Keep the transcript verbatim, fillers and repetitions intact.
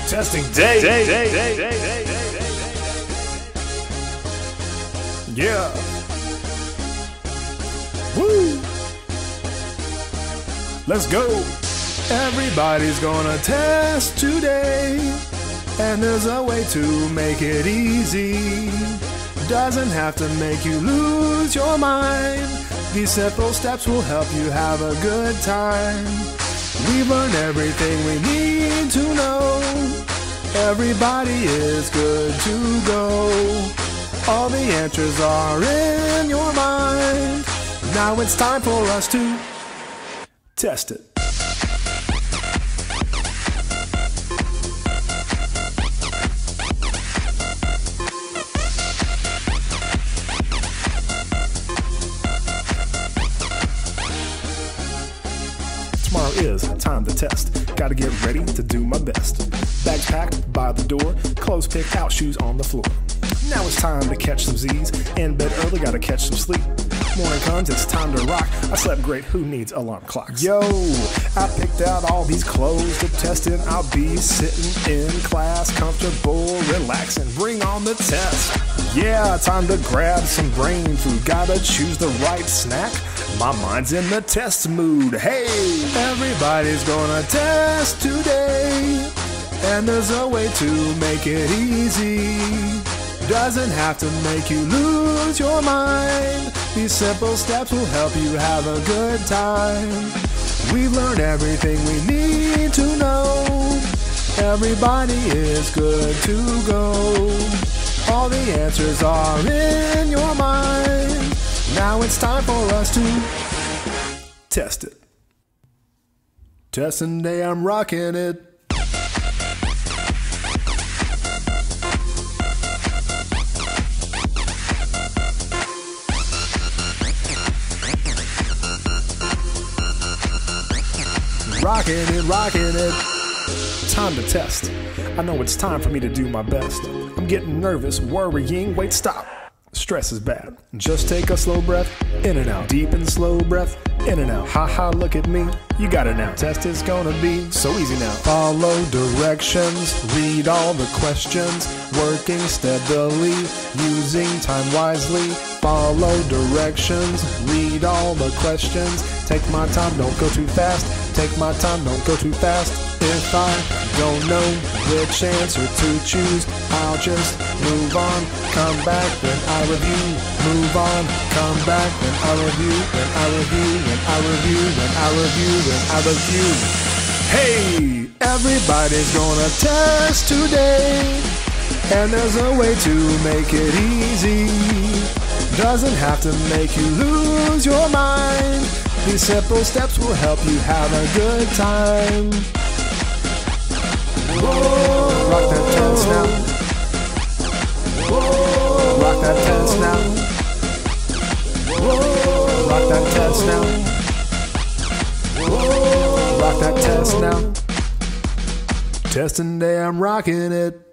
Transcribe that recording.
Testing day. day, day, day, day, day, day, day. Yeah. Woo. Let's go. Everybody's gonna test today, and there's a way to make it easy. Doesn't have to make you lose your mind. These simple steps will help you have a good time. We've learned everything we need to know. Everybody is good to go. All the answers are in your mind. Now it's time for us to test it. Tomorrow is time to test. Gotta get ready to do my best. Bags packed by the door, clothes picked out, shoes on the floor. Now it's time to catch some Z's. In bed early, gotta catch some sleep. Morning comes, it's time to rock. I slept great, who needs alarm clocks? Yo, I picked out all these clothes to test in. I'll be sitting in class, comfortable, relaxing. Bring on the test. Yeah, time to grab some brain food. Gotta choose the right snack. My mind's in the test mood. Hey, everybody's gonna test today, and there's a way to make it easy. Doesn't have to make you lose your mind. These simple steps will help you have a good time. We've learned everything we need to know. Everybody is good to go. All the answers are in your mind. Now it's time for us to test it. Testing day, I'm rocking it. Rocking it, rocking it. Time to test. I know it's time for me to do my best. I'm getting nervous, worrying. Wait, stop. Stress is bad. Just take a slow breath, in and out. Deep and slow breath, in and out. Ha ha, look at me. You got it now. Test is gonna be so easy now. Follow directions, read all the questions. Working steadily, using time wisely. Follow directions, read all the questions. Take my time, don't go too fast. Take my time, don't go too fast. If I don't know which answer to choose, I'll just move on, come back when I review. Move on, come back when I review, when I review, when I review, when I review, when I review. Hey, everybody's gonna test today, and there's a way to make it easy. Doesn't have to make you lose your mind. These simple steps will help you have a good time. Whoa. Rock that tense now. Whoa. Rock that tense now. Whoa. Rock that tense now. Whoa. Rock that tense now. Testing day, I'm rocking it.